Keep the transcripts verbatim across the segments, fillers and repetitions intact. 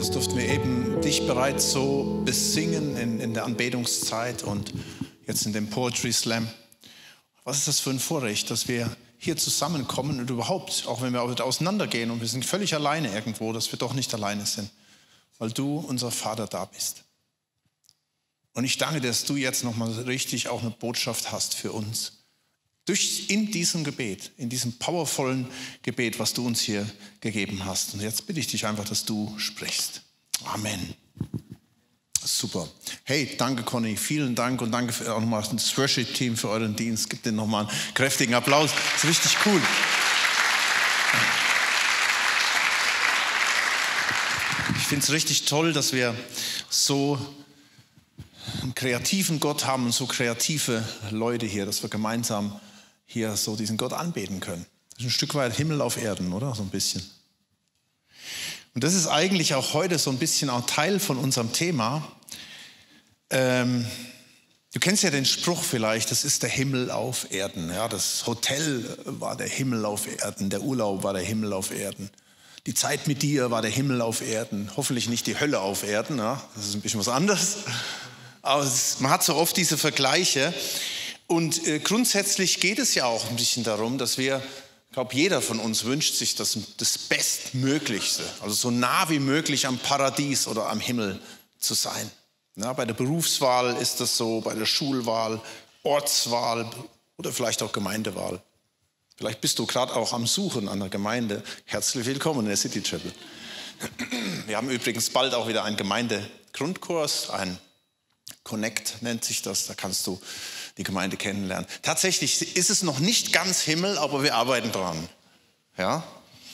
Das durften wir eben dich bereits so besingen in, in der Anbetungszeit und jetzt in dem Poetry Slam. Was ist das für ein Vorrecht, dass wir hier zusammenkommen und überhaupt, auch wenn wir auseinandergehen und wir sind völlig alleine irgendwo, dass wir doch nicht alleine sind, weil du, unser Vater, da bist. Und ich danke dir, dass du jetzt nochmal richtig auch eine Botschaft hast für uns. Durch, in diesem Gebet, in diesem powervollen Gebet, was du uns hier gegeben hast. Und jetzt bitte ich dich einfach, dass du sprichst. Amen. Super. Hey, danke Conny, vielen Dank und danke für, auch nochmal das Worship-Team für euren Dienst. Gib denen nochmal einen kräftigen Applaus. Das ist richtig cool. Ich finde es richtig toll, dass wir so einen kreativen Gott haben und so kreative Leute hier, dass wir gemeinsam hier so diesen Gott anbeten können. Das ist ein Stück weit Himmel auf Erden, oder? So ein bisschen. Und das ist eigentlich auch heute so ein bisschen auch Teil von unserem Thema. Ähm, du kennst ja den Spruch vielleicht, das ist der Himmel auf Erden. Ja, das Hotel war der Himmel auf Erden, der Urlaub war der Himmel auf Erden. Die Zeit mit dir war der Himmel auf Erden. Hoffentlich nicht die Hölle auf Erden, ja? Das ist ein bisschen was anderes. Aber es, man hat so oft diese Vergleiche. Und äh, grundsätzlich geht es ja auch ein bisschen darum, dass wir, ich glaube, jeder von uns wünscht sich das, das Bestmöglichste, also so nah wie möglich am Paradies oder am Himmel zu sein. Ja, bei der Berufswahl ist das so, bei der Schulwahl, Ortswahl oder vielleicht auch Gemeindewahl. Vielleicht bist du gerade auch am Suchen an der Gemeinde. Herzlich willkommen in der City Chapel. Wir haben übrigens bald auch wieder einen Gemeindegrundkurs, ein Connect nennt sich das, da kannst du die Gemeinde kennenlernen. Tatsächlich ist es noch nicht ganz Himmel, aber wir arbeiten dran. Ja?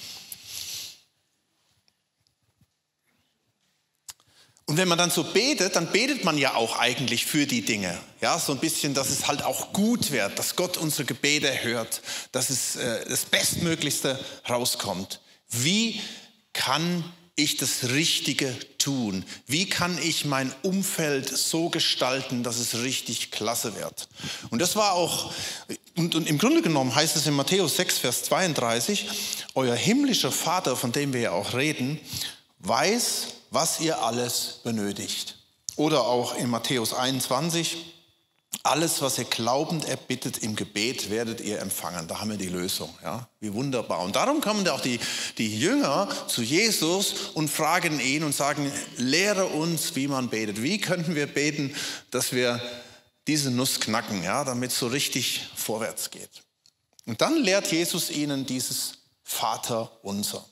Und wenn man dann so betet, dann betet man ja auch eigentlich für die Dinge. Ja, so ein bisschen, dass es halt auch gut wird, dass Gott unsere Gebete hört, dass es äh, das Bestmöglichste rauskommt. Wie kann ich das Richtige tun? Wie kann ich mein Umfeld so gestalten, dass es richtig klasse wird? Und das war auch, und, und im Grunde genommen heißt es in Matthäus sechs, Vers zweiunddreißig, euer himmlischer Vater, von dem wir ja auch reden, weiß, was ihr alles benötigt. Oder auch in Matthäus einundzwanzig, alles, was ihr glaubend erbittet im Gebet, werdet ihr empfangen. Da haben wir die Lösung. Ja? Wie wunderbar. Und darum kommen auch die, die Jünger zu Jesus und fragen ihn und sagen, lehre uns, wie man betet. Wie könnten wir beten, dass wir diese Nuss knacken, ja? Damit es so richtig vorwärts geht. Und dann lehrt Jesus ihnen dieses Vaterunser.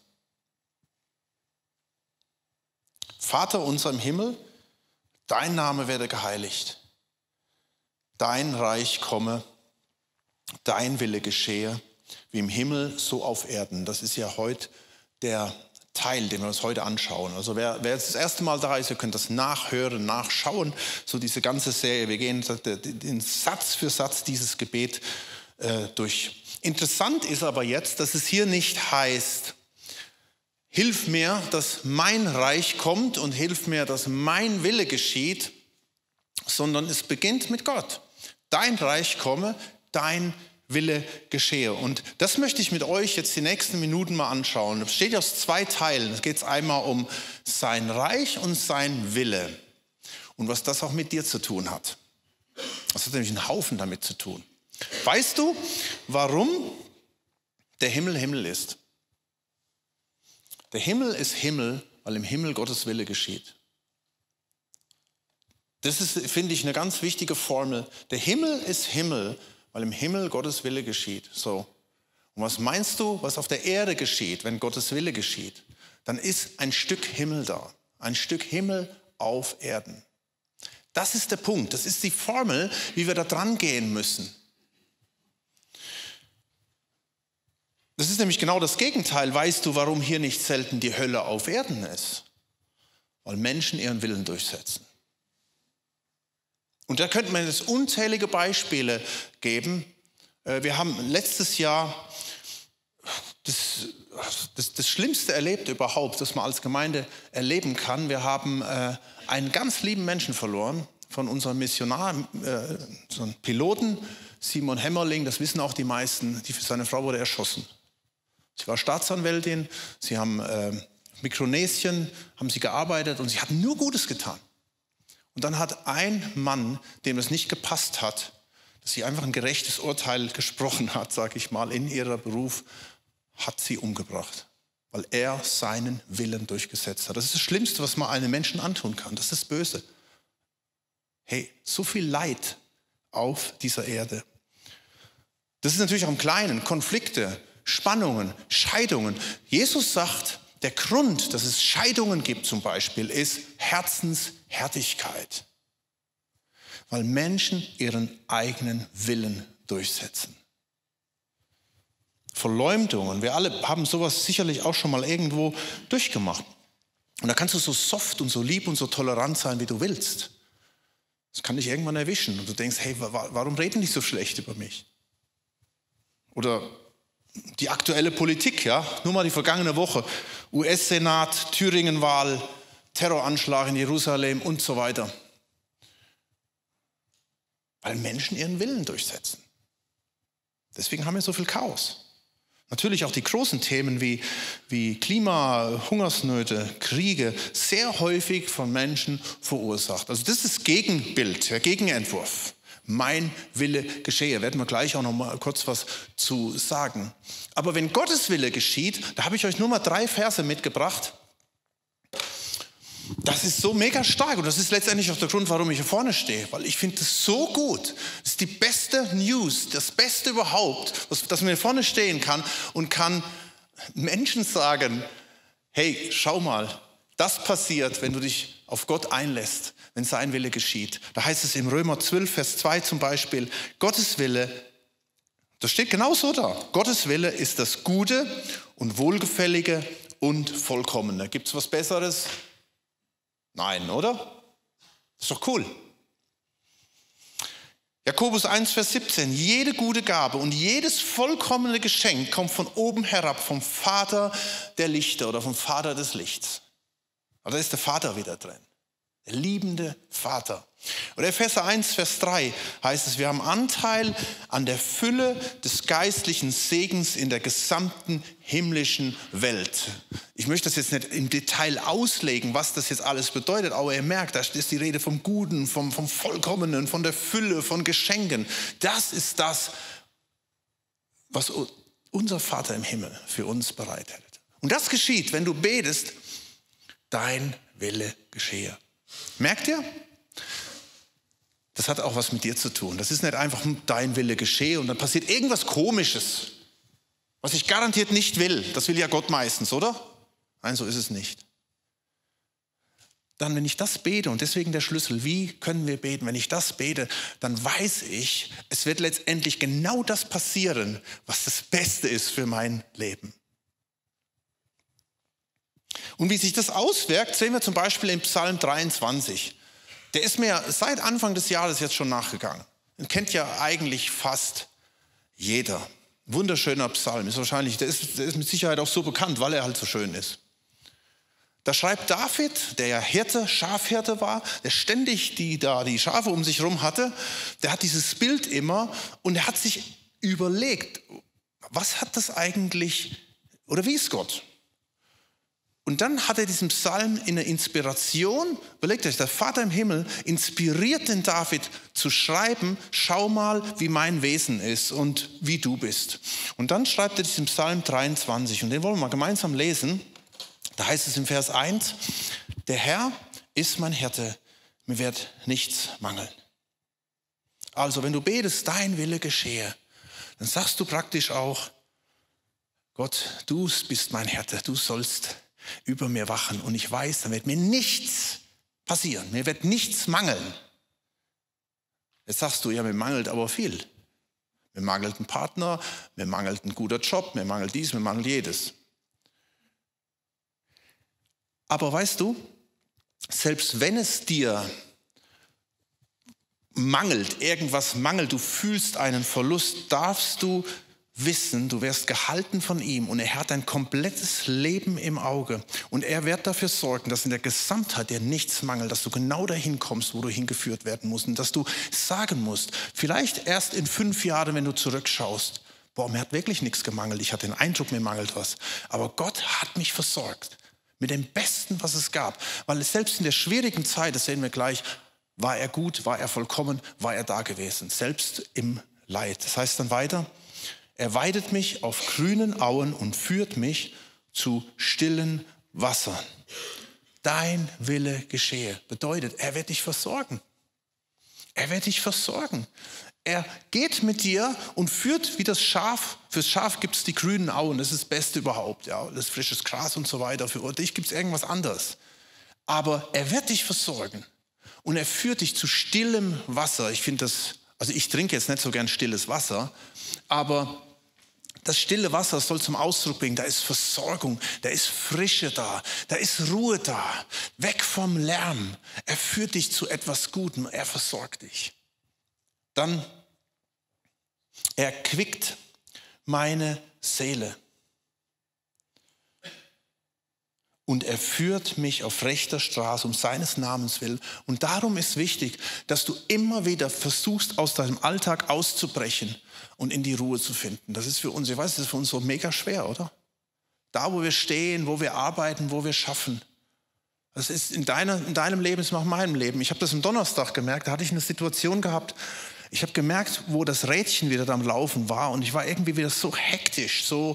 Vater unser im Himmel, dein Name werde geheiligt. Dein Reich komme, dein Wille geschehe, wie im Himmel, so auf Erden. Das ist ja heute der Teil, den wir uns heute anschauen. Also wer, wer jetzt das erste Mal da ist, ihr könnt das nachhören, nachschauen, so diese ganze Serie. Wir gehen den Satz für Satz dieses Gebet äh, durch. Interessant ist aber jetzt, dass es hier nicht heißt, hilf mir, dass mein Reich kommt und hilf mir, dass mein Wille geschieht, sondern es beginnt mit Gott. Dein Reich komme, dein Wille geschehe. Und das möchte ich mit euch jetzt die nächsten Minuten mal anschauen. Das besteht aus zwei Teilen. Es geht einmal um sein Reich und sein Wille. Und was das auch mit dir zu tun hat. Das hat nämlich einen Haufen damit zu tun. Weißt du, warum der Himmel Himmel ist? Der Himmel ist Himmel, weil im Himmel Gottes Wille geschieht. Das ist, finde ich, eine ganz wichtige Formel. Der Himmel ist Himmel, weil im Himmel Gottes Wille geschieht. So. Und was meinst du, was auf der Erde geschieht, wenn Gottes Wille geschieht? Dann ist ein Stück Himmel da. Ein Stück Himmel auf Erden. Das ist der Punkt. Das ist die Formel, wie wir da dran gehen müssen. Das ist nämlich genau das Gegenteil. Weißt du, warum hier nicht selten die Hölle auf Erden ist? Weil Menschen ihren Willen durchsetzen. Und da könnte man jetzt unzählige Beispiele geben. Wir haben letztes Jahr das, das, das Schlimmste erlebt überhaupt, das man als Gemeinde erleben kann. Wir haben einen ganz lieben Menschen verloren von unserem Missionar, so einen Piloten, Simon Hämmerling, das wissen auch die meisten. Die, seine Frau wurde erschossen. Sie war Staatsanwältin, sie haben Mikronesien haben sie gearbeitet und sie hatten nur Gutes getan. Und dann hat ein Mann, dem es nicht gepasst hat, dass sie einfach ein gerechtes Urteil gesprochen hat, sage ich mal, in ihrem Beruf, hat sie umgebracht, weil er seinen Willen durchgesetzt hat. Das ist das Schlimmste, was man einem Menschen antun kann. Das ist böse. Hey, so viel Leid auf dieser Erde. Das ist natürlich auch im Kleinen, Konflikte, Spannungen, Scheidungen. Jesus sagt, der Grund, dass es Scheidungen gibt zum Beispiel, ist Herzenshärtigkeit. Weil Menschen ihren eigenen Willen durchsetzen. Verleumdungen, wir alle haben sowas sicherlich auch schon mal irgendwo durchgemacht. Und da kannst du so soft und so lieb und so tolerant sein, wie du willst. Das kann dich irgendwann erwischen und du denkst, hey, warum reden die so schlecht über mich? Oder die aktuelle Politik, ja, nur mal die vergangene Woche, U S-Senat, Thüringen-Wahl, Terroranschlag in Jerusalem und so weiter. Weil Menschen ihren Willen durchsetzen. Deswegen haben wir so viel Chaos. Natürlich auch die großen Themen wie, wie Klima, Hungersnöte, Kriege, sehr häufig von Menschen verursacht. Also das ist das Gegenbild, der Gegenentwurf. Mein Wille geschehe. Werden wir gleich auch noch mal kurz was zu sagen. Aber wenn Gottes Wille geschieht, da habe ich euch nur mal drei Verse mitgebracht. Das ist so mega stark und das ist letztendlich auch der Grund, warum ich hier vorne stehe. Weil ich finde es so gut. Das ist die beste News, das Beste überhaupt, dass man hier vorne stehen kann und kann Menschen sagen, hey, schau mal, das passiert, wenn du dich auf Gott einlässt, wenn sein Wille geschieht. Da heißt es im Römer zwölf, Vers zwei zum Beispiel, Gottes Wille, das steht genauso da. Gottes Wille ist das Gute und Wohlgefällige und Vollkommene. Gibt es was Besseres? Nein, oder? Das ist doch cool. Jakobus eins, Vers siebzehn. Jede gute Gabe und jedes vollkommene Geschenk kommt von oben herab, vom Vater der Lichter oder vom Vater des Lichts. Aber da ist der Vater wieder drin. Der liebende Vater. Und Epheser eins, Vers drei heißt es, wir haben Anteil an der Fülle des geistlichen Segens in der gesamten himmlischen Welt. Ich möchte das jetzt nicht im Detail auslegen, was das jetzt alles bedeutet, aber ihr merkt, da ist die Rede vom Guten, vom, vom Vollkommenen, von der Fülle, von Geschenken. Das ist das, was unser Vater im Himmel für uns bereithält. Und das geschieht, wenn du betest, dein Wille geschehe. Merkt ihr? Das hat auch was mit dir zu tun. Das ist nicht einfach dein Wille geschehe und dann passiert irgendwas Komisches, was ich garantiert nicht will. Das will ja Gott meistens, oder? Nein, so ist es nicht. Dann, wenn ich das bete, und deswegen der Schlüssel, wie können wir beten? Wenn ich das bete, dann weiß ich, es wird letztendlich genau das passieren, was das Beste ist für mein Leben. Und wie sich das auswirkt, sehen wir zum Beispiel im Psalm dreiundzwanzig. Der ist mir seit Anfang des Jahres jetzt schon nachgegangen. Den kennt ja eigentlich fast jeder. Wunderschöner Psalm. Ist wahrscheinlich, der ist, der ist mit Sicherheit auch so bekannt, weil er halt so schön ist. Da schreibt David, der ja Hirte, Schafhirte war, der ständig die, da die Schafe um sich herum hatte, der hat dieses Bild immer und er hat sich überlegt, was hat das eigentlich, oder wie ist Gott? Und dann hat er diesen Psalm in der Inspiration, überlegt euch, der Vater im Himmel inspiriert den David zu schreiben, schau mal, wie mein Wesen ist und wie du bist. Und dann schreibt er diesen Psalm dreiundzwanzig und den wollen wir mal gemeinsam lesen. Da heißt es im Vers eins, der Herr ist mein Hirte, mir wird nichts mangeln. Also wenn du betest, dein Wille geschehe, dann sagst du praktisch auch, Gott, du bist mein Hirte, du sollst über mir wachen und ich weiß, dann wird mir nichts passieren, mir wird nichts mangeln. Jetzt sagst du, ja, mir mangelt aber viel. Mir mangelt ein Partner, mir mangelt ein guter Job, mir mangelt dies, mir mangelt jedes. Aber weißt du, selbst wenn es dir mangelt, irgendwas mangelt, du fühlst einen Verlust, darfst du wissen, du wirst gehalten von ihm und er hat dein komplettes Leben im Auge und er wird dafür sorgen, dass in der Gesamtheit dir nichts mangelt, dass du genau dahin kommst, wo du hingeführt werden musst und dass du sagen musst, vielleicht erst in fünf Jahren, wenn du zurückschaust, boah, mir hat wirklich nichts gemangelt, ich hatte den Eindruck, mir mangelt was, aber Gott hat mich versorgt Mit dem Besten, was es gab. Weil selbst in der schwierigen Zeit, das sehen wir gleich, war er gut, war er vollkommen, war er da gewesen. Selbst im Leid. Das heißt dann weiter, er weidet mich auf grünen Auen und führt mich zu stillen Wassern. Dein Wille geschehe. Bedeutet, er wird dich versorgen. Er wird dich versorgen. Er geht mit dir und führt wie das Schaf. Fürs Schaf gibt es die grünen Auen, das ist das Beste überhaupt. Ja, das frisches Gras und so weiter. Für dich gibt es irgendwas anderes. Aber er wird dich versorgen. Und er führt dich zu stillem Wasser. Ich finde das, also ich trinke jetzt nicht so gern stilles Wasser, aber das stille Wasser soll zum Ausdruck bringen, da ist Versorgung, da ist Frische da, da ist Ruhe da, weg vom Lärm. Er führt dich zu etwas Gutem, er versorgt dich. Dann, er quickt meine Seele und er führt mich auf rechter Straße um seines Namens willen. Und darum ist wichtig, dass du immer wieder versuchst, aus deinem Alltag auszubrechen und in die Ruhe zu finden. Das ist für uns, ich weiß, das ist für uns so mega schwer, oder? Da, wo wir stehen, wo wir arbeiten, wo wir schaffen. Das ist in, deiner, in deinem Leben, ist auch in meinem Leben. Ich habe das am Donnerstag gemerkt, da hatte ich eine Situation gehabt. Ich habe gemerkt, wo das Rädchen wieder am Laufen war und ich war irgendwie wieder so hektisch, so.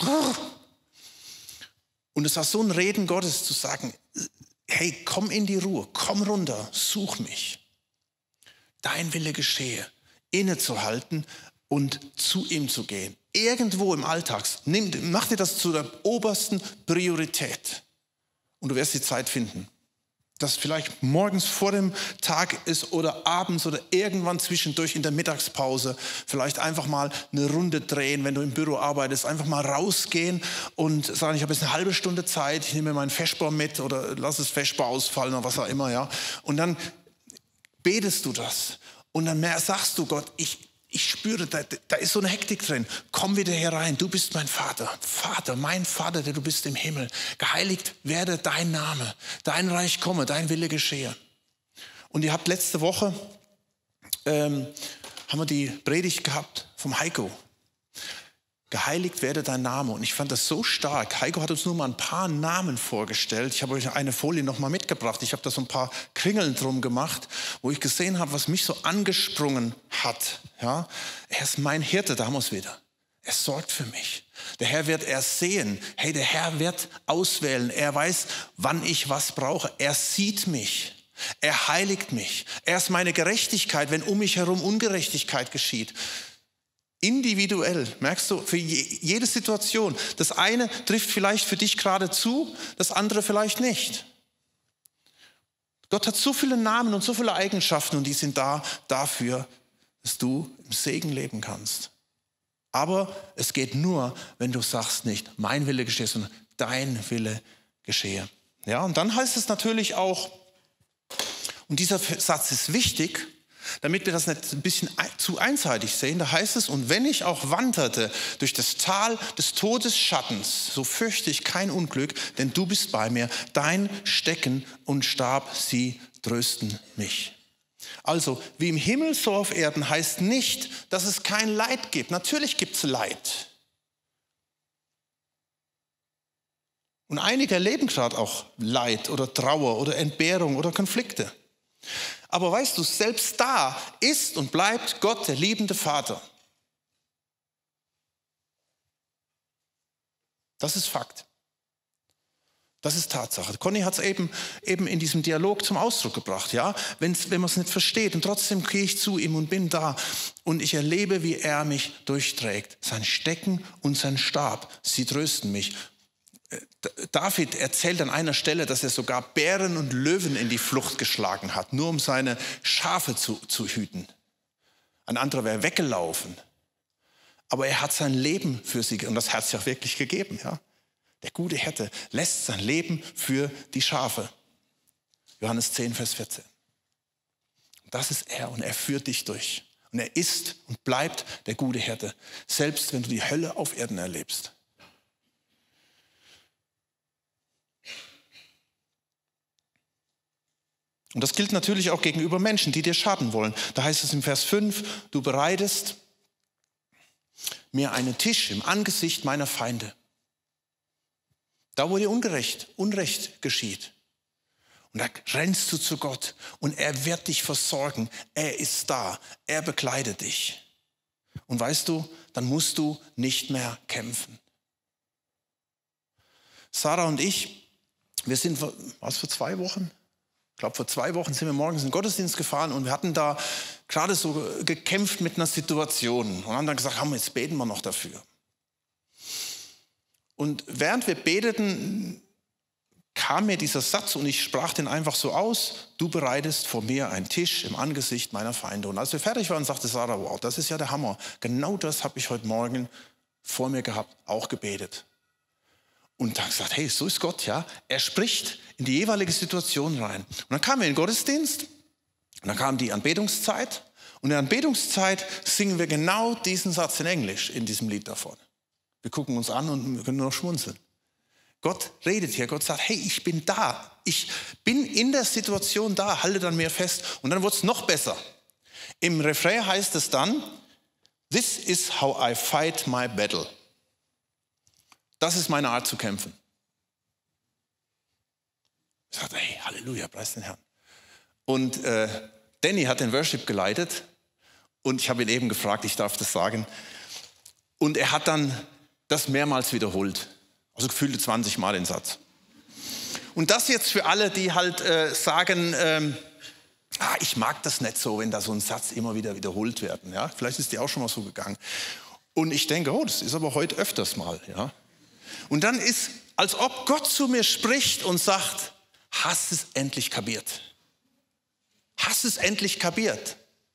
Und es war so ein Reden Gottes zu sagen, hey, komm in die Ruhe, komm runter, such mich. Dein Wille geschehe, innezuhalten und zu ihm zu gehen. Irgendwo im Alltag, nimm, mach dir das zu der obersten Priorität. Und du wirst die Zeit finden. Das vielleicht morgens vor dem Tag ist oder abends oder irgendwann zwischendurch in der Mittagspause. Vielleicht einfach mal eine Runde drehen, wenn du im Büro arbeitest. Einfach mal rausgehen und sagen, ich habe jetzt eine halbe Stunde Zeit, ich nehme meinen Feschbar mit oder lass das Feschbar ausfallen oder was auch immer. Ja. Und dann betest du das. Und dann mehr sagst du Gott, ich Ich spüre, da, da ist so eine Hektik drin. Komm wieder herein, du bist mein Vater. Vater, mein Vater, der du bist im Himmel. Geheiligt werde dein Name. Dein Reich komme, dein Wille geschehe. Und ihr habt letzte Woche, ähm, haben wir die Predigt gehabt vom Heiko. Geheiligt werde dein Name. Und ich fand das so stark. Heiko hat uns nur mal ein paar Namen vorgestellt. Ich habe euch eine Folie noch mal mitgebracht. Ich habe da so ein paar Kringeln drum gemacht, wo ich gesehen habe, was mich so angesprungen hat. Ja? Er ist mein Hirte, da haben wir es wieder. Er sorgt für mich. Der Herr wird erst sehen. Hey, der Herr wird auswählen. Er weiß, wann ich was brauche. Er sieht mich. Er heiligt mich. Er ist meine Gerechtigkeit, wenn um mich herum Ungerechtigkeit geschieht. Individuell, merkst du, für jede Situation. Das eine trifft vielleicht für dich gerade zu, das andere vielleicht nicht. Gott hat so viele Namen und so viele Eigenschaften und die sind da dafür, dass du im Segen leben kannst. Aber es geht nur, wenn du sagst nicht, mein Wille geschehe, sondern dein Wille geschehe. Ja, und dann heißt es natürlich auch, und dieser Satz ist wichtig, damit wir das nicht ein bisschen zu einseitig sehen, da heißt es, und wenn ich auch wanderte durch das Tal des Todesschattens, so fürchte ich kein Unglück, denn du bist bei mir, dein Stecken und Stab, sie trösten mich. Also, wie im Himmel, so auf Erden heißt nicht, dass es kein Leid gibt. Natürlich gibt es Leid. Und einige erleben gerade auch Leid oder Trauer oder Entbehrung oder Konflikte. Aber weißt du, selbst da ist und bleibt Gott der liebende Vater. Das ist Fakt. Das ist Tatsache. Conny hat es eben, eben in diesem Dialog zum Ausdruck gebracht. Ja? Wenn's, wenn man es nicht versteht und trotzdem gehe ich zu ihm und bin da und ich erlebe, wie er mich durchträgt. Sein Stecken und sein Stab, sie trösten mich. David erzählt an einer Stelle, dass er sogar Bären und Löwen in die Flucht geschlagen hat, nur um seine Schafe zu, zu hüten. Ein anderer wäre weggelaufen. Aber er hat sein Leben für sie, und das hat es ja wirklich gegeben. Ja? Der gute Hirte lässt sein Leben für die Schafe. Johannes zehn, Vers vierzehn. Das ist er und er führt dich durch. Und er ist und bleibt der gute Hirte, selbst wenn du die Hölle auf Erden erlebst. Und das gilt natürlich auch gegenüber Menschen, die dir schaden wollen. Da heißt es im Vers fünf, du bereitest mir einen Tisch im Angesicht meiner Feinde. Da, wo dir ungerecht, Unrecht geschieht. Und da rennst du zu Gott und er wird dich versorgen. Er ist da. Er bekleidet dich. Und weißt du, dann musst du nicht mehr kämpfen. Sarah und ich, wir sind vor, was, vor zwei Wochen? Ich glaube, vor zwei Wochen sind wir morgens in den Gottesdienst gefahren und wir hatten da gerade so gekämpft mit einer Situation. Und haben dann gesagt, komm, jetzt beten wir noch dafür. Und während wir beteten, kam mir dieser Satz und ich sprach den einfach so aus: Du bereitest vor mir einen Tisch im Angesicht meiner Feinde. Und als wir fertig waren, sagte Sarah, wow, das ist ja der Hammer. Genau das habe ich heute Morgen vor mir gehabt, auch gebetet. Und dann gesagt, hey, so ist Gott, ja. Er spricht in die jeweilige Situation rein. Und dann kamen wir in den Gottesdienst und dann kam die Anbetungszeit. Und in der Anbetungszeit singen wir genau diesen Satz in Englisch in diesem Lied davon. Wir gucken uns an und wir können nur noch schmunzeln. Gott redet hier, Gott sagt, hey, ich bin da. Ich bin in der Situation da, halte dann mir fest. Und dann wird es noch besser. Im Refrain heißt es dann, this is how I fight my battle. Das ist meine Art zu kämpfen. Ich sagte, hey, Halleluja, preis den Herrn. Und äh, Danny hat den Worship geleitet und ich habe ihn eben gefragt, ich darf das sagen. Und er hat dann das mehrmals wiederholt. Also gefühlte zwanzig Mal den Satz. Und das jetzt für alle, die halt äh, sagen, ähm, ah, ich mag das nicht so, wenn da so ein Satz immer wieder wiederholt wird. Ja? Vielleicht ist dir auch schon mal so gegangen. Und ich denke, oh, das ist aber heute öfters mal. Ja? Und dann ist, als ob Gott zu mir spricht und sagt, hast es endlich kapiert? Hast es endlich kapiert?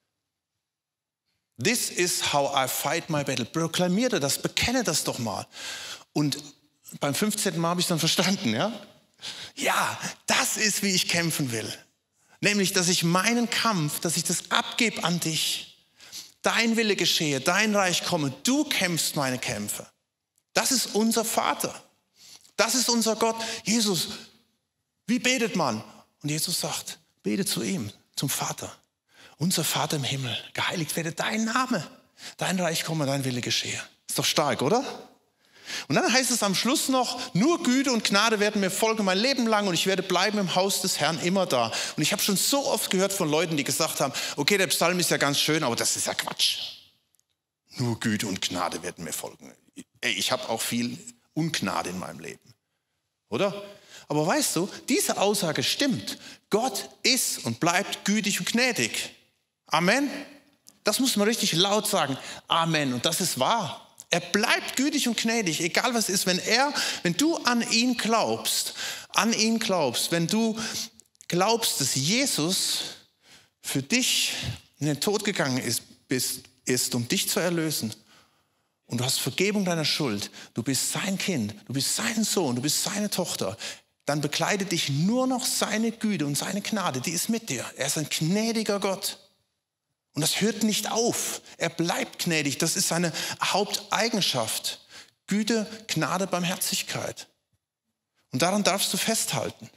This is how I fight my battle. Proklamiere das, bekenne das doch mal. Und beim fünfzehnten Mal habe ich es dann verstanden, ja? Ja, das ist, wie ich kämpfen will. Nämlich, dass ich meinen Kampf, dass ich das abgebe an dich. Dein Wille geschehe, dein Reich komme, du kämpfst meine Kämpfe. Das ist unser Vater. Das ist unser Gott. Jesus, wie betet man? Und Jesus sagt, bete zu ihm, zum Vater. Unser Vater im Himmel, geheiligt werde dein Name. Dein Reich komme, dein Wille geschehe. Ist doch stark, oder? Und dann heißt es am Schluss noch, nur Güte und Gnade werden mir folgen mein Leben lang und ich werde bleiben im Haus des Herrn immer da. Und ich habe schon so oft gehört von Leuten, die gesagt haben, okay, der Psalm ist ja ganz schön, aber das ist ja Quatsch. Nur Güte und Gnade werden mir folgen. Ich habe auch viel Ungnade in meinem Leben, oder? Aber weißt du, diese Aussage stimmt. Gott ist und bleibt gütig und gnädig. Amen. Das muss man richtig laut sagen. Amen. Und das ist wahr. Er bleibt gütig und gnädig, egal was ist. Wenn er, wenn du an ihn glaubst, an ihn glaubst, wenn du glaubst, dass Jesus für dich in den Tod gegangen ist, bist, ist, um dich zu erlösen, und du hast Vergebung deiner Schuld, du bist sein Kind, du bist sein Sohn, du bist seine Tochter, dann bekleidet dich nur noch seine Güte und seine Gnade, die ist mit dir. Er ist ein gnädiger Gott. Und das hört nicht auf. Er bleibt gnädig. Das ist seine Haupteigenschaft. Güte, Gnade, Barmherzigkeit. Und daran darfst du festhalten.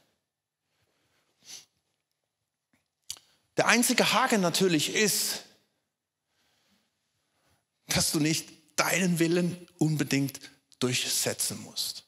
Der einzige Haken natürlich ist, dass du nicht deinen Willen unbedingt durchsetzen musst.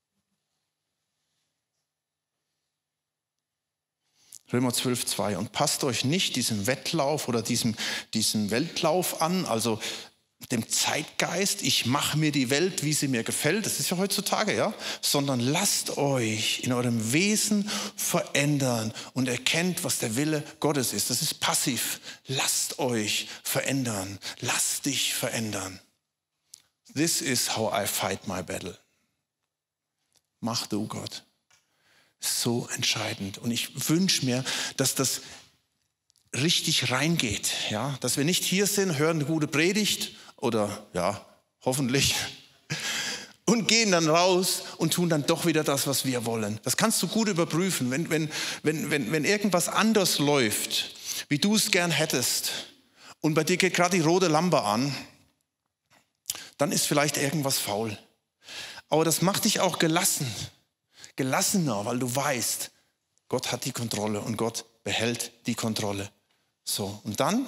Römer zwölf, zwei. Und passt euch nicht diesem Wettlauf oder diesem, diesem Weltlauf an, also dem Zeitgeist, ich mache mir die Welt, wie sie mir gefällt, das ist ja heutzutage, ja, sondern lasst euch in eurem Wesen verändern und erkennt, was der Wille Gottes ist. Das ist passiv. Lasst euch verändern. Lasst dich verändern. This is how I fight my battle. Mach du, Gott. So entscheidend. Und ich wünsche mir, dass das richtig reingeht. Ja? Dass wir nicht hier sind, hören eine gute Predigt oder ja, hoffentlich und gehen dann raus und tun dann doch wieder das, was wir wollen. Das kannst du gut überprüfen. Wenn, wenn, wenn, wenn, wenn irgendwas anders läuft, wie du es gern hättest und bei dir geht gerade die rote Lampe an, dann ist vielleicht irgendwas faul. Aber das macht dich auch gelassen. Gelassener, weil du weißt, Gott hat die Kontrolle und Gott behält die Kontrolle. So, und dann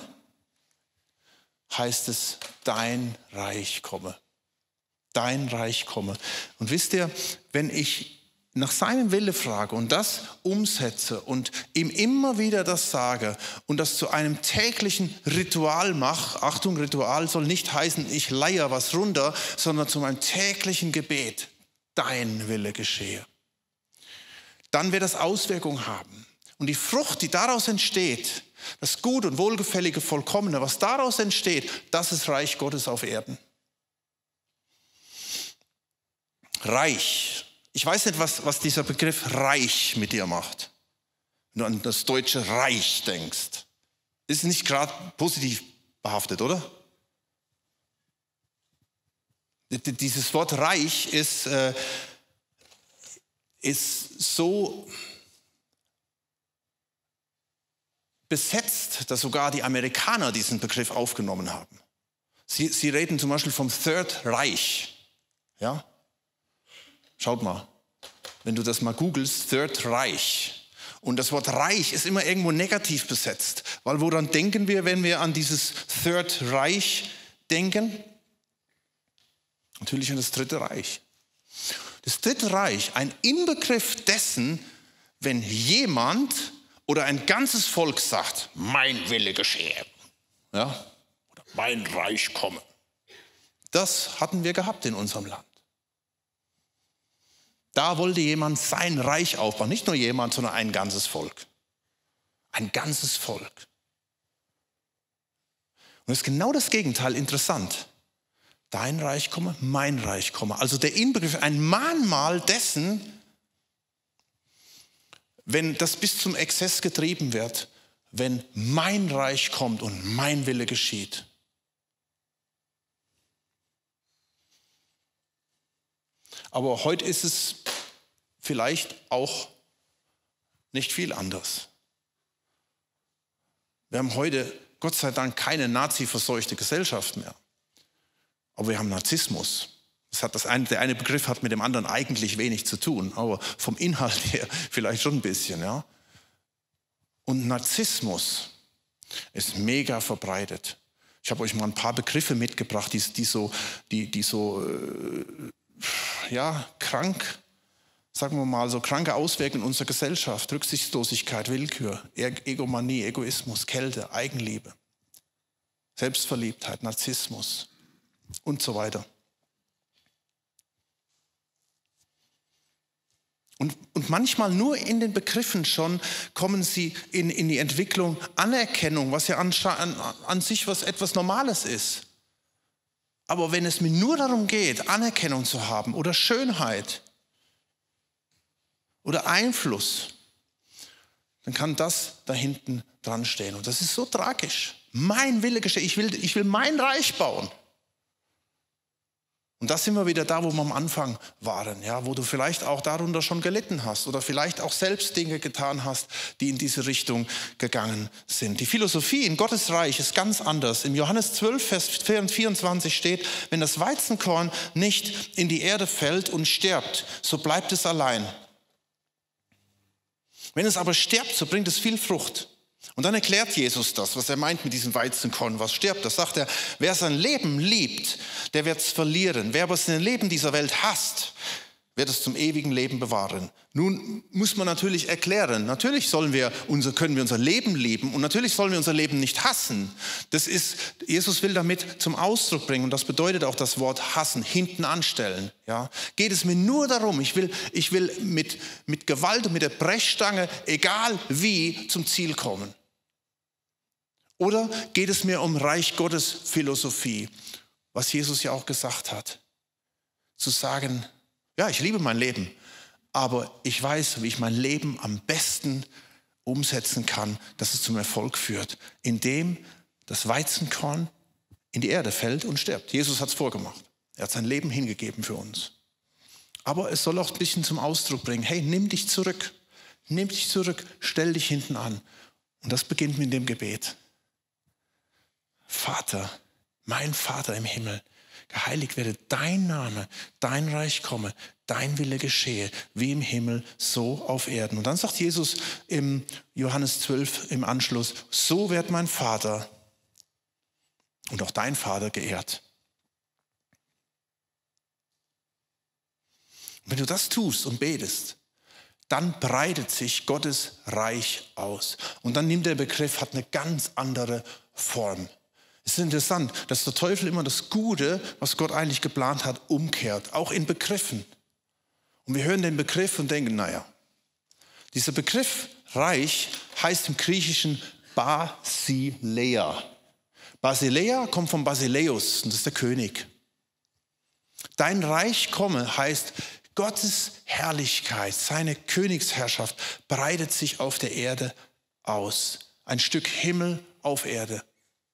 heißt es, dein Reich komme. Dein Reich komme. Und wisst ihr, wenn ich nach seinem Wille frage und das umsetze und ihm immer wieder das sage und das zu einem täglichen Ritual mache, Achtung, Ritual soll nicht heißen, ich leier was runter, sondern zu meinem täglichen Gebet, dein Wille geschehe. Dann wird das Auswirkungen haben. Und die Frucht, die daraus entsteht, das Gute und Wohlgefällige, Vollkommene, was daraus entsteht, das ist Reich Gottes auf Erden. Reich. Ich weiß nicht, was, was dieser Begriff Reich mit dir macht. Wenn du an das deutsche Reich denkst. Ist nicht gerade positiv behaftet, oder? Dieses Wort Reich ist, äh, ist so besetzt, dass sogar die Amerikaner diesen Begriff aufgenommen haben. Sie, sie reden zum Beispiel vom Third Reich. Ja? Schaut mal, wenn du das mal googelst, Third Reich. Und das Wort Reich ist immer irgendwo negativ besetzt. Weil woran denken wir, wenn wir an dieses Third Reich denken? Natürlich an das Dritte Reich. Das Dritte Reich, ein Inbegriff dessen, wenn jemand oder ein ganzes Volk sagt, mein Wille geschehe. Ja? Oder mein Reich komme. Das hatten wir gehabt in unserem Land. Da wollte jemand sein Reich aufbauen. Nicht nur jemand, sondern ein ganzes Volk. Ein ganzes Volk. Und es ist genau das Gegenteil interessant. Dein Reich komme, mein Reich komme. Also der Inbegriff, ein Mahnmal dessen, wenn das bis zum Exzess getrieben wird, wenn mein Reich kommt und mein Wille geschieht. Aber heute ist es vielleicht auch nicht viel anders. Wir haben heute, Gott sei Dank, keine nazi-verseuchte Gesellschaft mehr. Aber wir haben Narzissmus. Das hat das eine, der eine Begriff hat mit dem anderen eigentlich wenig zu tun, aber vom Inhalt her vielleicht schon ein bisschen. Ja? Und Narzissmus ist mega verbreitet. Ich habe euch mal ein paar Begriffe mitgebracht, die, die so, die, die so äh, ja, krank, sagen wir mal, so kranke Auswirkungen in unserer Gesellschaft. Rücksichtslosigkeit, Willkür, Egomanie, Egoismus, Kälte, Eigenliebe, Selbstverliebtheit, Narzissmus und so weiter. Und, und manchmal nur in den Begriffen schon kommen sie in, in die Entwicklung Anerkennung, was ja an, an, an sich was etwas Normales ist. Aber wenn es mir nur darum geht, Anerkennung zu haben oder Schönheit oder Einfluss, dann kann das da hinten dran stehen. Und das ist so tragisch. Mein Wille geschehe. Ich will, ich will mein Reich bauen. Und da sind wir wieder da, wo wir am Anfang waren, ja, wo du vielleicht auch darunter schon gelitten hast oder vielleicht auch selbst Dinge getan hast, die in diese Richtung gegangen sind. Die Philosophie in Gottes Reich ist ganz anders. Im Johannes zwölf, Vers vierundzwanzig steht, wenn das Weizenkorn nicht in die Erde fällt und stirbt, so bleibt es allein. Wenn es aber stirbt, so bringt es viel Frucht. Und dann erklärt Jesus das, was er meint mit diesem Weizenkorn, was stirbt. Das sagt er, wer sein Leben liebt, der wird es verlieren. Wer aber sein Leben dieser Welt hasst, wird es zum ewigen Leben bewahren. Nun muss man natürlich erklären, natürlich sollen wir unser, können wir unser Leben lieben und natürlich sollen wir unser Leben nicht hassen. Das ist, Jesus will damit zum Ausdruck bringen und das bedeutet auch das Wort hassen, hinten anstellen. Ja? Geht es mir nur darum, ich will, ich will mit, mit Gewalt und mit der Brechstange, egal wie, zum Ziel kommen. Oder geht es mir um Reich Gottes Philosophie, was Jesus ja auch gesagt hat, zu sagen, ja, ich liebe mein Leben, aber ich weiß, wie ich mein Leben am besten umsetzen kann, dass es zum Erfolg führt, indem das Weizenkorn in die Erde fällt und stirbt. Jesus hat es vorgemacht. Er hat sein Leben hingegeben für uns. Aber es soll auch ein bisschen zum Ausdruck bringen, hey, nimm dich zurück, nimm dich zurück, stell dich hinten an. Und das beginnt mit dem Gebet. Vater, mein Vater im Himmel, geheiligt werde dein Name, dein Reich komme, dein Wille geschehe, wie im Himmel, so auf Erden. Und dann sagt Jesus im Johannes zwölf im Anschluss, so wird mein Vater und auch dein Vater geehrt. Und wenn du das tust und betest, dann breitet sich Gottes Reich aus. Und dann nimmt der Begriff, hat eine ganz andere Form. Es ist interessant, dass der Teufel immer das Gute, was Gott eigentlich geplant hat, umkehrt, auch in Begriffen. Und wir hören den Begriff und denken, naja, dieser Begriff Reich heißt im Griechischen Basileia. Basileia kommt von Basileus und das ist der König. Dein Reich komme heißt, Gottes Herrlichkeit, seine Königsherrschaft breitet sich auf der Erde aus. Ein Stück Himmel auf Erde.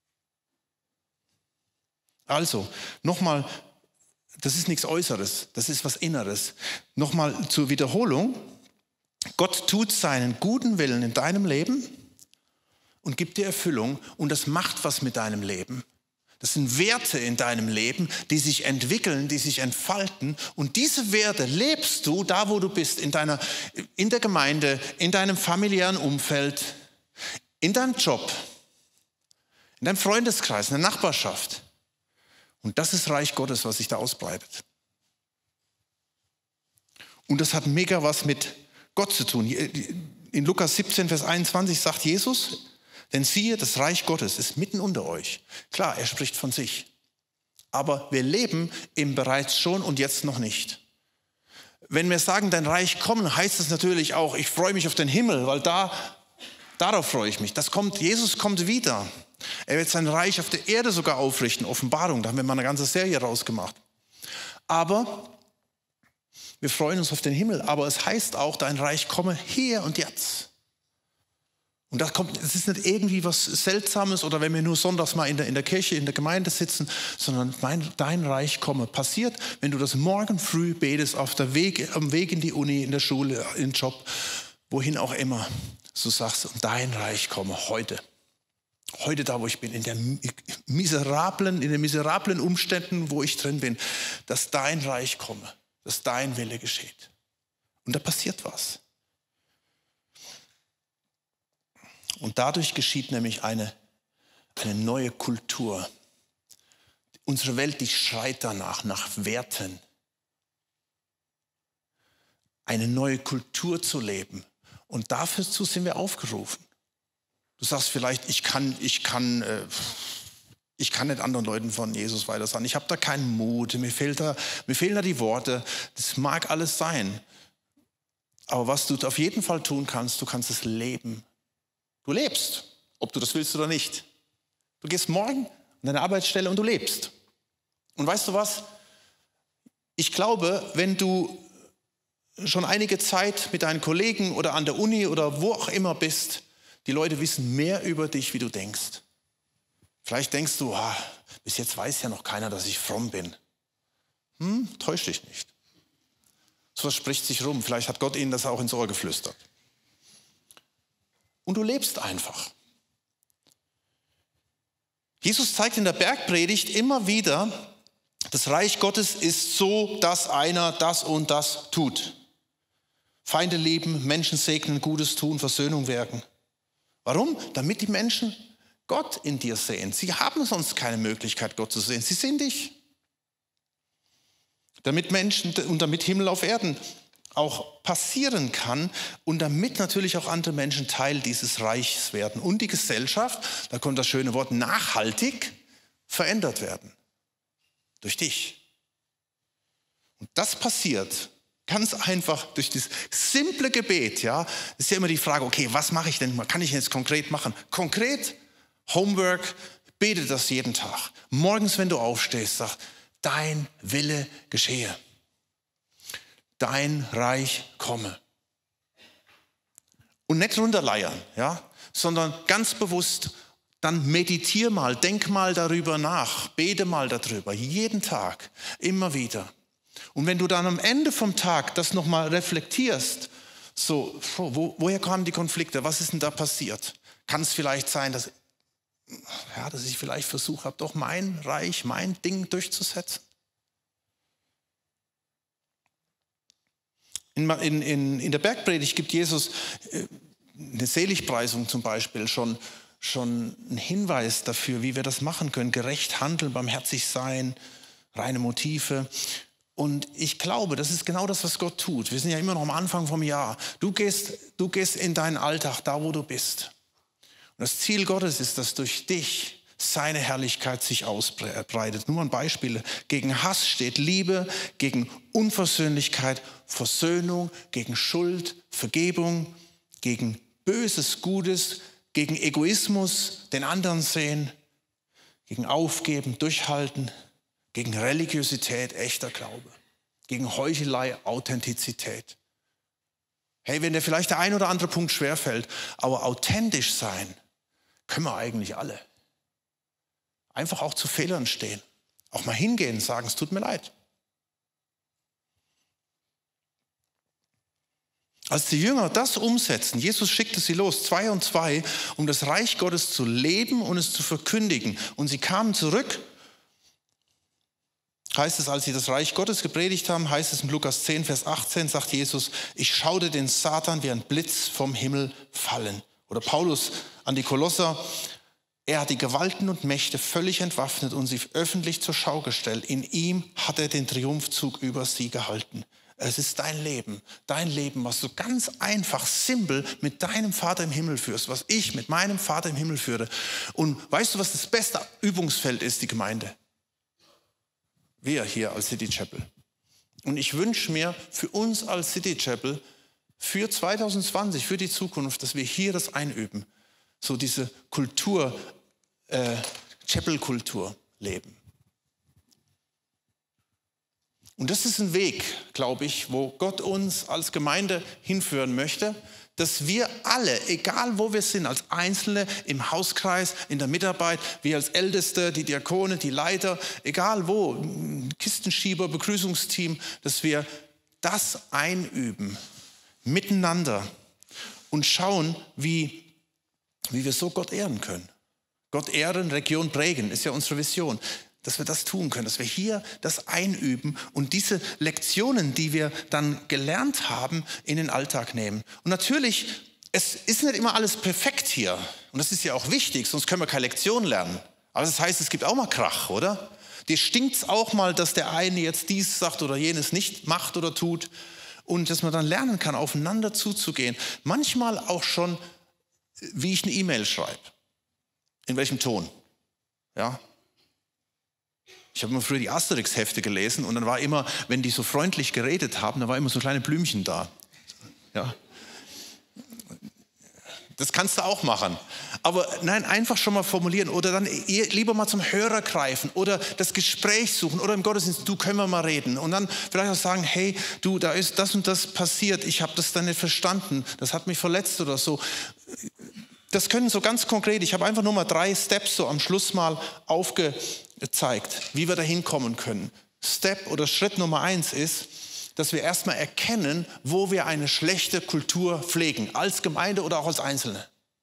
Also, nochmal, das ist nichts Äußeres, das ist was Inneres. Nochmal zur Wiederholung. Gott tut seinen guten Willen in deinem Leben und gibt dir Erfüllung und das macht was mit deinem Leben. Das sind Werte in deinem Leben, die sich entwickeln, die sich entfalten und diese Werte lebst du da, wo du bist, in deiner, in der Gemeinde, in deinem familiären Umfeld, in deinem Job, in deinem Freundeskreis, in der Nachbarschaft. Und das ist Reich Gottes, was sich da ausbreitet. Und das hat mega was mit Gott zu tun. In Lukas siebzehn, Vers einundzwanzig sagt Jesus, denn siehe, das Reich Gottes ist mitten unter euch. Klar, er spricht von sich. Aber wir leben im bereits schon und jetzt noch nicht. Wenn wir sagen, dein Reich kommen, heißt es natürlich auch, ich freue mich auf den Himmel, weil da, darauf freue ich mich. Das kommt, Jesus kommt wieder. Er wird sein Reich auf der Erde sogar aufrichten, Offenbarung, da haben wir mal eine ganze Serie rausgemacht. Aber wir freuen uns auf den Himmel, aber es heißt auch, dein Reich komme hier und jetzt. Und das kommt, es ist nicht irgendwie was Seltsames oder wenn wir nur sonntags mal in der, in der Kirche, in der Gemeinde sitzen, sondern mein, dein Reich komme. Passiert, wenn du das morgen früh betest, auf der Weg, am Weg in die Uni, in der Schule, in den Job, wohin auch immer. Du sagst, dein Reich komme heute. Heute da, wo ich bin, in der miserablen, in den miserablen Umständen, wo ich drin bin, dass dein Reich komme, dass dein Wille geschieht. Und da passiert was. Und dadurch geschieht nämlich eine, eine neue Kultur. Unsere Welt, die schreit danach, nach Werten. Eine neue Kultur zu leben. Und dafür sind wir aufgerufen. Du sagst vielleicht, ich kann, ich kann, äh, ich kann nicht anderen Leuten von Jesus weiter sagen. Ich habe da keinen Mut, mir, fehlt da, mir fehlen da die Worte. Das mag alles sein. Aber was du auf jeden Fall tun kannst, du kannst es leben. Du lebst, ob du das willst oder nicht. Du gehst morgen an deine Arbeitsstelle und du lebst. Und weißt du was? Ich glaube, wenn du schon einige Zeit mit deinen Kollegen oder an der Uni oder wo auch immer bist, die Leute wissen mehr über dich, wie du denkst. Vielleicht denkst du, ah, bis jetzt weiß ja noch keiner, dass ich fromm bin. Hm, täusch dich nicht. So was spricht sich rum. Vielleicht hat Gott ihnen das auch ins Ohr geflüstert. Und du lebst einfach. Jesus zeigt in der Bergpredigt immer wieder, das Reich Gottes ist so, dass einer das und das tut. Feinde lieben, Menschen segnen, Gutes tun, Versöhnung wirken. Warum? Damit die Menschen Gott in dir sehen. Sie haben sonst keine Möglichkeit, Gott zu sehen. Sie sehen dich. Damit Menschen und damit Himmel auf Erden auch passieren kann und damit natürlich auch andere Menschen Teil dieses Reichs werden. Und die Gesellschaft, da kommt das schöne Wort, nachhaltig verändert werden. Durch dich. Und das passiert ganz einfach durch das simple Gebet. Ja, das ist ja immer die Frage, okay, was mache ich denn? Was kann ich jetzt konkret machen? Konkret, Homework, bete das jeden Tag. Morgens, wenn du aufstehst, sag, dein Wille geschehe. Dein Reich komme. Und nicht runterleiern, ja, sondern ganz bewusst, dann meditier mal, denk mal darüber nach, bete mal darüber, jeden Tag, immer wieder. Und wenn du dann am Ende vom Tag das nochmal reflektierst, so, wo, woher kamen die Konflikte, was ist denn da passiert? Kann es vielleicht sein, dass, ja, dass ich vielleicht versucht habe, doch mein Reich, mein Ding durchzusetzen? In, in, in der Bergpredigt gibt Jesus eine Seligpreisung zum Beispiel schon, schon einen Hinweis dafür, wie wir das machen können. Gerecht handeln, barmherzig sein, reine Motive. Und ich glaube, das ist genau das, was Gott tut. Wir sind ja immer noch am Anfang vom Jahr. Du gehst, du gehst in deinen Alltag, da wo du bist. Und das Ziel Gottes ist, dass durch dich seine Herrlichkeit sich ausbreitet. Nur ein Beispiel. Gegen Hass steht Liebe, gegen Unversöhnlichkeit Versöhnung, gegen Schuld Vergebung, gegen Böses Gutes, gegen Egoismus den anderen sehen, gegen Aufgeben, Durchhalten, gegen Religiosität, echter Glaube, gegen Heuchelei, Authentizität. Hey, wenn dir vielleicht der ein oder andere Punkt schwerfällt, aber authentisch sein können wir eigentlich alle. Einfach auch zu Fehlern stehen. Auch mal hingehen und sagen, es tut mir leid. Als die Jünger das umsetzen, Jesus schickte sie los, zwei und zwei, um das Reich Gottes zu leben und es zu verkündigen. Und sie kamen zurück, heißt es, als sie das Reich Gottes gepredigt haben, heißt es in Lukas zehn, Vers achtzehn, sagt Jesus, ich schaute den Satan wie ein Blitz vom Himmel fallen. Oder Paulus an die Kolosser, er hat die Gewalten und Mächte völlig entwaffnet und sie öffentlich zur Schau gestellt. In ihm hat er den Triumphzug über sie gehalten. Es ist dein Leben, dein Leben, was du ganz einfach, simpel mit deinem Vater im Himmel führst, was ich mit meinem Vater im Himmel führe. Und weißt du, was das beste Übungsfeld ist, die Gemeinde? Wir hier als City Chapel. Und ich wünsche mir für uns als City Chapel, für zwanzig zwanzig, für die Zukunft, dass wir hier das einüben. So diese Kultur, äh, Chapel-Kultur leben. Und das ist ein Weg, glaube ich, wo Gott uns als Gemeinde hinführen möchte, dass wir alle, egal wo wir sind, als Einzelne, im Hauskreis, in der Mitarbeit, wir als Älteste, die Diakone, die Leiter, egal wo, Kistenschieber, Begrüßungsteam, dass wir das einüben, miteinander und schauen, wie, wie wir so Gott ehren können. Gott ehren, Region prägen, ist ja unsere Vision. Dass wir das tun können, dass wir hier das einüben und diese Lektionen, die wir dann gelernt haben, in den Alltag nehmen. Und natürlich, es ist nicht immer alles perfekt hier. Und das ist ja auch wichtig, sonst können wir keine Lektion lernen. Aber das heißt, es gibt auch mal Krach, oder? Dir stinkt es auch mal, dass der eine jetzt dies sagt oder jenes nicht macht oder tut. Und dass man dann lernen kann, aufeinander zuzugehen. Manchmal auch schon, wie ich eine E-Mail schreibe. In welchem Ton. Ja. Ich habe immer früher die Asterix-Hefte gelesen und dann war immer, wenn die so freundlich geredet haben, da war immer so kleine Blümchen da. Ja. Das kannst du auch machen. Aber nein, einfach schon mal formulieren oder dann lieber mal zum Hörer greifen oder das Gespräch suchen oder im Gottesdienst, du, können wir mal reden. Und dann vielleicht auch sagen, hey, du, da ist das und das passiert, ich habe das dann nicht verstanden, das hat mich verletzt oder so. Das können so ganz konkret, ich habe einfach nur mal drei Steps so am Schluss mal aufgezeigt, wie wir da hinkommen können. Step oder Schritt Nummer eins ist, dass wir erstmal erkennen, wo wir eine schlechte Kultur pflegen, als Gemeinde oder auch als Einzelne.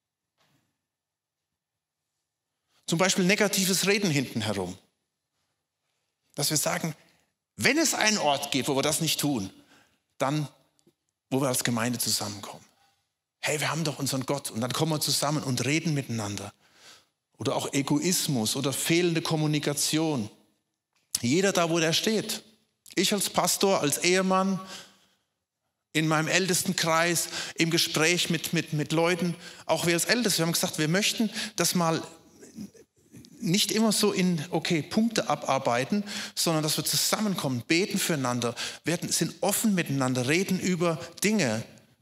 Zum Beispiel negatives Reden hinten herum. Dass wir sagen, wenn es einen Ort gibt, wo wir das nicht tun, dann, wo wir als Gemeinde zusammenkommen. Hey, wir haben doch unseren Gott und dann kommen wir zusammen und reden miteinander. Oder auch Egoismus oder fehlende Kommunikation. Jeder da, wo der steht. Ich als Pastor, als Ehemann, in meinem Ältestenkreis, im Gespräch mit, mit, mit Leuten, auch wir als Älteste, wir haben gesagt, wir möchten das mal nicht immer so in, okay, Punkte abarbeiten, sondern dass wir zusammenkommen, beten füreinander, werden, sind offen miteinander, reden über Dinge.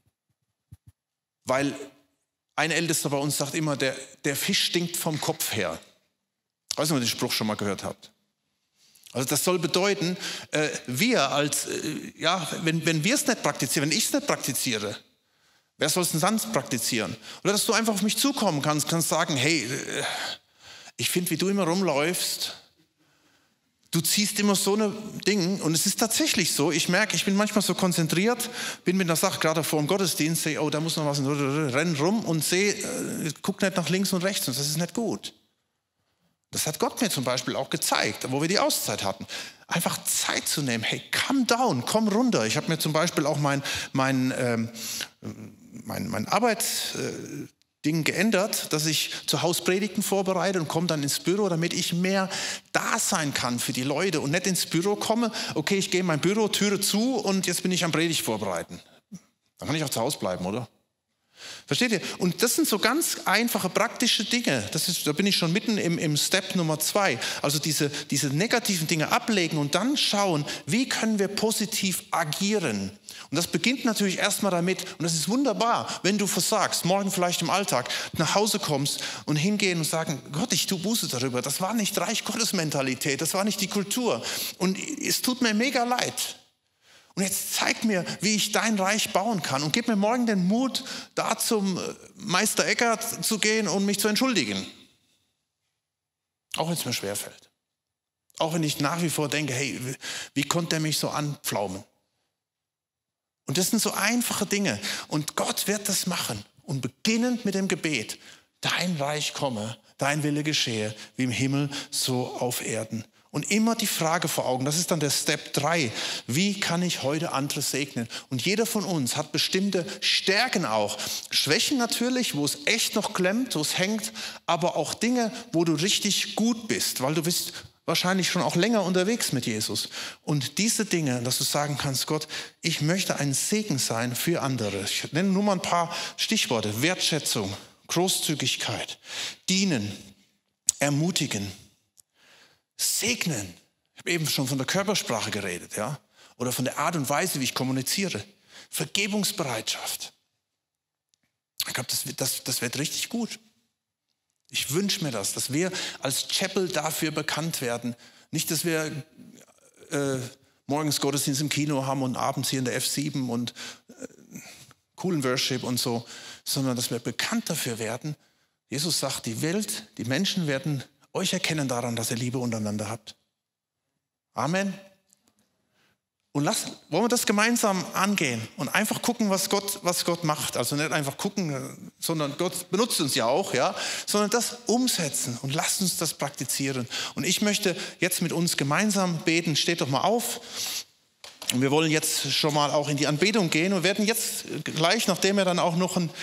Weil ein Ältester bei uns sagt immer, der, der Fisch stinkt vom Kopf her. Ich weiß nicht, ob ihr den Spruch schon mal gehört habt. Also das soll bedeuten, äh, wir als, äh, ja, wenn, wenn wir es nicht praktizieren, wenn ich es nicht praktiziere, wer soll es denn sonst praktizieren? Oder dass du einfach auf mich zukommen kannst, kannst sagen, hey, äh, ich finde, wie du immer rumläufst, du ziehst immer so eine Ding und es ist tatsächlich so, ich merke, ich bin manchmal so konzentriert, bin mit einer Sache gerade vor dem Gottesdienst, sehe, oh, da muss noch was, renn rum und sehe, äh, guck nicht nach links und rechts und das ist nicht gut. Das hat Gott mir zum Beispiel auch gezeigt, wo wir die Auszeit hatten. Einfach Zeit zu nehmen, hey, come down, komm runter. Ich habe mir zum Beispiel auch mein, mein, ähm, mein, mein Arbeits... Äh, Dingen geändert, dass ich zu Hause Predigten vorbereite und komme dann ins Büro, damit ich mehr da sein kann für die Leute und nicht ins Büro komme. Okay, ich gehe in mein Büro, Türe zu und jetzt bin ich am Predigt vorbereiten. Dann kann ich auch zu Hause bleiben, oder? Versteht ihr? Und das sind so ganz einfache, praktische Dinge. Das ist, da bin ich schon mitten im, im Step Nummer zwei. Also diese, diese negativen Dinge ablegen und dann schauen, wie können wir positiv agieren. Und das beginnt natürlich erstmal damit, und das ist wunderbar, wenn du versagst, morgen vielleicht im Alltag, nach Hause kommst und hingehen und sagen, Gott, ich tue Buße darüber. Das war nicht Reich Gottes Mentalität, das war nicht die Kultur. Und es tut mir mega leid. Und jetzt zeig mir, wie ich dein Reich bauen kann und gib mir morgen den Mut, da zum Meister Eckert zu gehen und mich zu entschuldigen. Auch wenn es mir schwerfällt. Auch wenn ich nach wie vor denke, hey, wie konnte er mich so anpflaumen? Und das sind so einfache Dinge. Und Gott wird das machen. Und beginnend mit dem Gebet, dein Reich komme, dein Wille geschehe, wie im Himmel, so auf Erden. Und immer die Frage vor Augen, das ist dann der Step drei, wie kann ich heute andere segnen? Und jeder von uns hat bestimmte Stärken auch. Schwächen natürlich, wo es echt noch klemmt, wo es hängt, aber auch Dinge, wo du richtig gut bist, weil du bist wahrscheinlich schon auch länger unterwegs mit Jesus. Und diese Dinge, dass du sagen kannst, Gott, ich möchte ein Segen sein für andere. Ich nenne nur mal ein paar Stichworte. Wertschätzung, Großzügigkeit, dienen, ermutigen, segnen. Ich habe eben schon von der Körpersprache geredet, ja? Oder von der Art und Weise, wie ich kommuniziere. Vergebungsbereitschaft. Ich glaube, das, das, das wird richtig gut. Ich wünsche mir das, dass wir als Chapel dafür bekannt werden. Nicht, dass wir äh, morgens Gottesdienst im Kino haben und abends hier in der F sieben und äh, coolen Worship und so, sondern dass wir bekannt dafür werden. Jesus sagt, die Welt, die Menschen werden euch erkennen daran, dass ihr Liebe untereinander habt. Amen. Und lass, wollen wir das gemeinsam angehen und einfach gucken, was Gott, was Gott macht. Also nicht einfach gucken, sondern Gott benutzt uns ja auch, ja, sondern das umsetzen und lasst uns das praktizieren. Und ich möchte jetzt mit uns gemeinsam beten. Steht doch mal auf. Und wir wollen jetzt schon mal auch in die Anbetung gehen und werden jetzt gleich, nachdem wir dann auch noch ein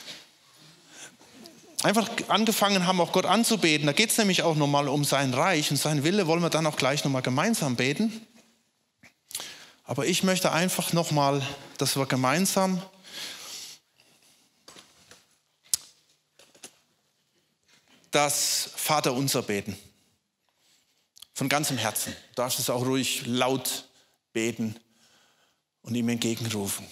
einfach angefangen haben, auch Gott anzubeten. Da geht es nämlich auch nochmal um sein Reich und sein Wille, wollen wir dann auch gleich nochmal gemeinsam beten. Aber ich möchte einfach nochmal, dass wir gemeinsam das Vaterunser beten. Von ganzem Herzen. Du darfst es auch ruhig laut beten und ihm entgegenrufen.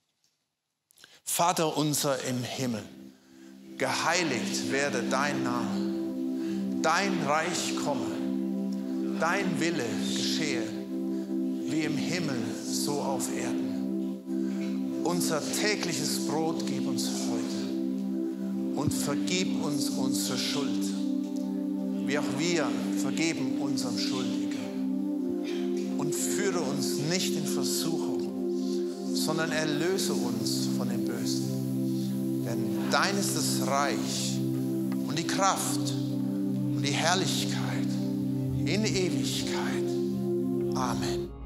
Vaterunser im Himmel. Geheiligt werde dein Name, dein Reich komme, dein Wille geschehe, wie im Himmel, so auf Erden. Unser tägliches Brot gib uns heute und vergib uns unsere Schuld, wie auch wir vergeben unserem Schuldigen. Und führe uns nicht in Versuchung, sondern erlöse uns von dem Bösen. Denn dein ist das Reich und die Kraft und die Herrlichkeit in Ewigkeit. Amen.